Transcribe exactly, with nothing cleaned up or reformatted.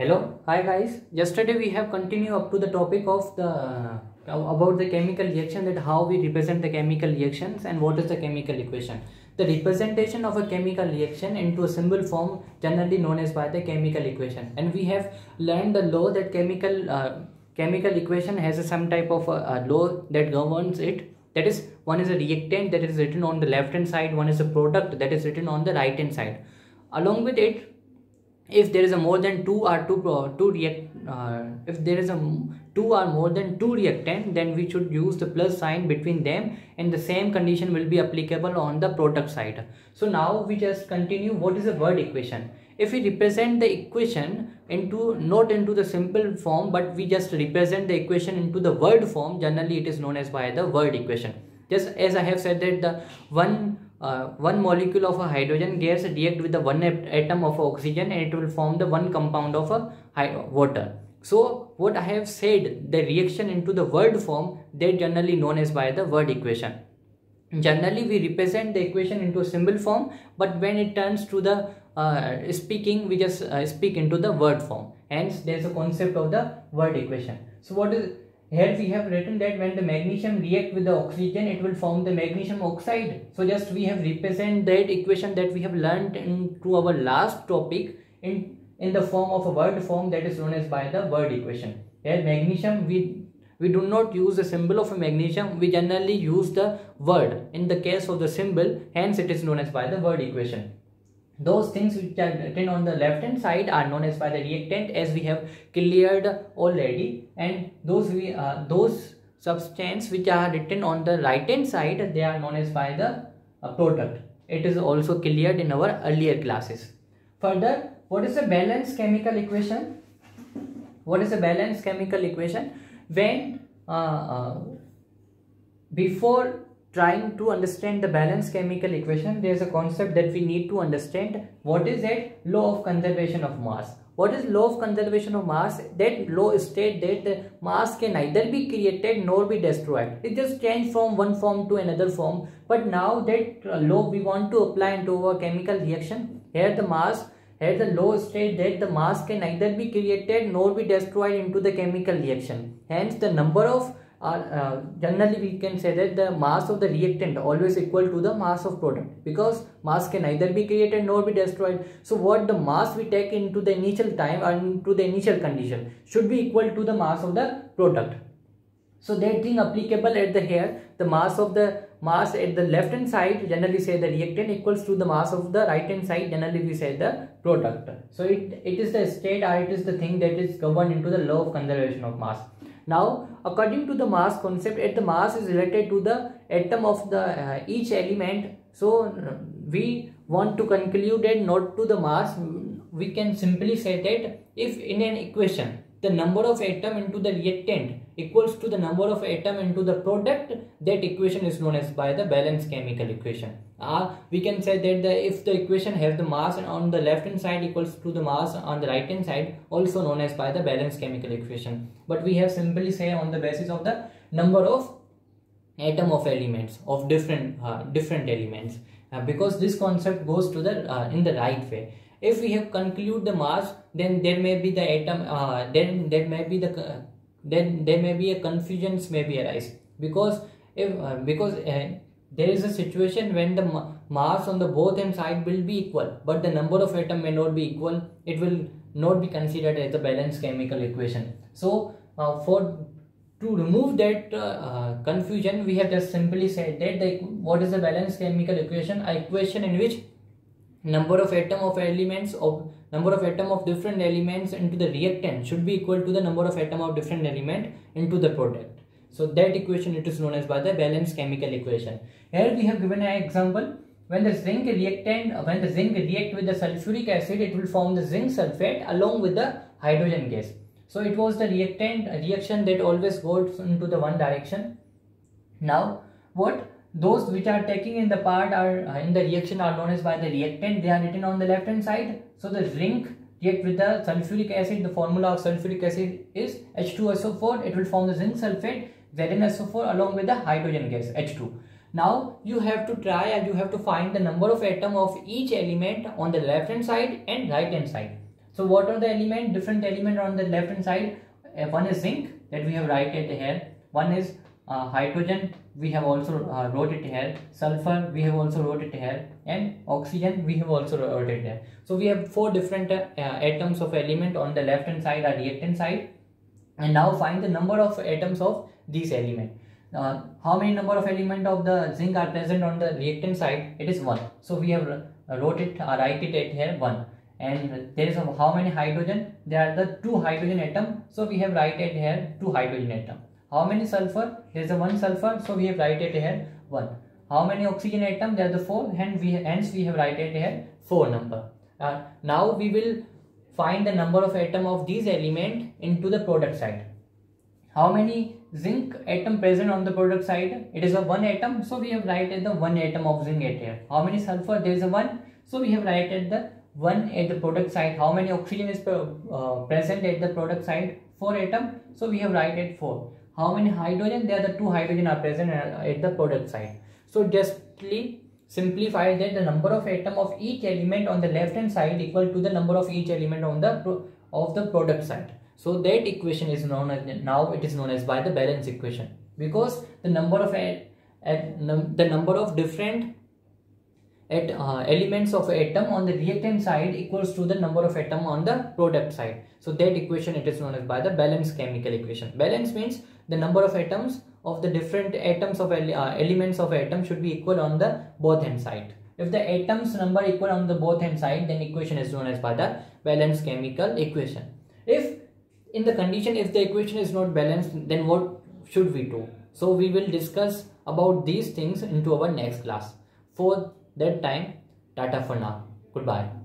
Hello, hi guys. Yesterday we have continued up to the topic of the uh, about the chemical reaction, that how we represent the chemical reactions and what is the chemical equation. The representation of a chemical reaction into a symbol form generally known as by the chemical equation, and we have learned the law that chemical uh, chemical equation has a, some type of a, a law that governs it. That is, one is a reactant that is written on the left hand side, one is a product that is written on the right hand side. Along with it, if there is a more than two or two uh, two react uh, if there is a two or more than two reactant, then we should use the plus sign between them, and the same condition will be applicable on the product side. So now we just continue. What is a word equation? If we represent the equation into not into the simple form, but we just represent the equation into the word form, generally it is known as by the word equation. Just as I have said that the one Uh, one molecule of a hydrogen gas react with the one atom of oxygen, and it will form the one compound of a water. So what I have said, the reaction into the word form, that generally known as by the word equation. Generally we represent the equation into a symbol form, but when it turns to the uh, speaking, we just uh, speak into the word form. Hence there is a concept of the word equation. So what is here we have written that when the magnesium react with the oxygen, it will form the magnesium oxide. So just we have represent that equation that we have learned into our last topic in in the form of a word form, that is known as by the word equation. Here magnesium, we we do not use the symbol of a magnesium, we generally use the word in the case of the symbol. Hence it is known as by the word equation. Those things which are written on the left hand side are known as by the reactant, as we have cleared already, and those we uh, those substance which are written on the right hand side, they are known as by the uh, product. It is also cleared in our earlier classes. Further, what is the balanced chemical equation? What is the balanced chemical equation? When uh, uh, before trying to understand the balanced chemical equation, there is a concept that we need to understand. What is that? Law of conservation of mass. What is law of conservation of mass? That law states that the mass can neither be created nor be destroyed. It just changed from one form to another form. But now that law we want to apply into our chemical reaction. Here the mass, here the law states that the mass can neither be created nor be destroyed into the chemical reaction. Hence the number of Uh, uh, generally we can say that the mass of the reactant always equal to the mass of product, because mass can neither be created nor be destroyed. So what the mass we take into the initial time or into the initial condition should be equal to the mass of the product. So that thing applicable at the here, the mass of the mass at the left hand side, generally say the reactant equals to the mass of the right hand side, generally we say the product. So it, it is the state, or it is the thing that is governed into the law of conservation of mass. Now according to the mass concept, at the mass is related to the atom of the uh, each element. So uh, we want to conclude that not to the mass, we can simply say that if in an equation the number of atom into the reactant equals to the number of atom into the product, that equation is known as by the balanced chemical equation. Or uh, we can say that the, if the equation has the mass on the left hand side equals to the mass on the right hand side, also known as by the balanced chemical equation. But we have simply say on the basis of the number of atom of elements of different uh, different elements, uh, because this concept goes to the uh, in the right way. If we have conclude the mass, then there may be the atom, uh, then there may be the uh, then there may be a confusions may be arise, because if uh, because uh, there is a situation when the mass on the both hand side will be equal, but the number of atom may not be equal. It will not be considered as the balanced chemical equation. So uh, for to remove that uh, uh, confusion, we have just simply said that the, what is the balanced chemical equation? A equation in which number of atom of elements of number of atom of different elements into the reactant should be equal to the number of atom of different element into the product. So that equation, it is known as by the balanced chemical equation. Here we have given an example. When the zinc reactant, when the zinc react with the sulfuric acid, it will form the zinc sulfate along with the hydrogen gas. So it was the reactant reaction that always goes into the one direction. Now what those which are taking in the part are uh, in the reaction are known as by the reactant. They are written on the left hand side. So the zinc react with the sulfuric acid. The formula of sulfuric acid is H two S O four. It will form the zinc sulfate Z n S O four along with the hydrogen gas H two. Now you have to try and you have to find the number of atom of each element on the left hand side and right hand side. So what are the element, different element on the left hand side? Uh, one is zinc that we have write it here. One is uh, hydrogen, we have also uh, wrote it here. Sulfur, we have also wrote it here, and oxygen, we have also wrote it here. So we have four different uh, atoms of element on the left hand side or reactant side. And now find the number of atoms of these element. Uh, how many number of element of the zinc are present on the reactant side? It is one. So we have uh, wrote it or write it at here one. And there is a, how many hydrogen? There are the two hydrogen atom. So we have write it here two hydrogen atom. How many sulfur? There is a one sulfur. So we have write it here one. How many oxygen atom? There are the four. And we hence we have write it here four number. Uh, now we will find the number of atom of these element into the product side. How many zinc atom present on the product side? It is a one atom, so we have written the one atom of zinc at here. How many sulfur? There is a one, so we have written the one at the product side. How many oxygen is uh, present at the product side? Four atom, so we have written four. How many hydrogen? There are the two hydrogen are present at the product side. So justly simplify that the number of atom of each element on the left hand side equal to the number of each element on the of the product side. So that equation is known as, now it is known as by the balance equation, because the number of at, at num, the number of different at uh, elements of atom on the reactant side equals to the number of atom on the product side. So that equation it is known as by the balance chemical equation. Balance means the number of atoms of the different atoms of ele uh, elements of atom should be equal on the both hand side. If the atoms number equal on the both hand side, then equation is known as by the balance chemical equation. If in the condition if the equation is not balanced, then what should we do? So we will discuss about these things into our next class. For that time, tata for now. Goodbye.